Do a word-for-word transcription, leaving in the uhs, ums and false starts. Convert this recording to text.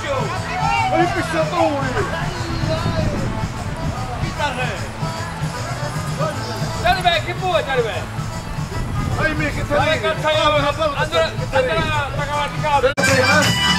Ei missä tuuli? Mitä se? Terve, kipua terve! Ei mikä se liikaa. Anna, anna, takavasti kautta.